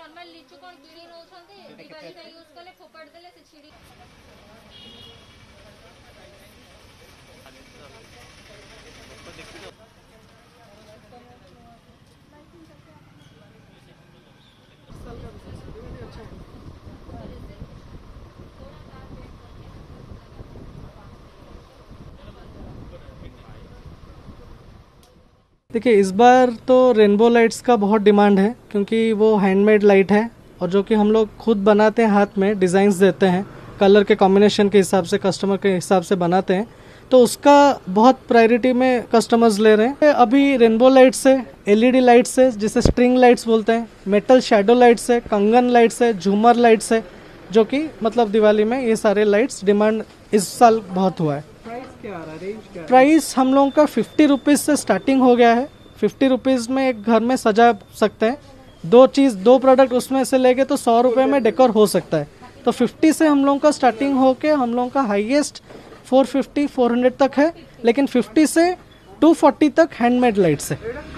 Normal लिचु कोन किडी नौछंती दिवाली में use करले फोपड़ देले से छिड़ी देखिए, इस बार तो रेनबो लाइट्स का बहुत डिमांड है क्योंकि वो हैंडमेड लाइट है और जो कि हम लोग खुद बनाते हैं, हाथ में डिज़ाइंस देते हैं, कलर के कॉम्बिनेशन के हिसाब से, कस्टमर के हिसाब से बनाते हैं, तो उसका बहुत प्रायोरिटी में कस्टमर्स ले रहे हैं। अभी रेनबो लाइट्स है, एलईडी लाइट्स है जिसे स्ट्रिंग लाइट्स बोलते हैं, मेटल शैडो लाइट्स है, कंगन लाइट्स है, झूमर लाइट्स है, जो कि मतलब दिवाली में ये सारे लाइट्स डिमांड इस साल बहुत हुआ है। प्राइस क्या आ रहा है, रेंज क्या है? प्राइस हम लोगों का 50 रुपीज़ से स्टार्टिंग हो गया है। 50 रुपीज़ में एक घर में सजा सकते हैं। दो प्रोडक्ट उसमें से लेके तो 100 रुपये में डेकोर हो सकता है। तो 50 से हम लोगों का स्टार्टिंग होके हम लोगों का हाईएस्ट 450 400 तक है, लेकिन 50 से 240 तक हैंडमेड लाइट्स है।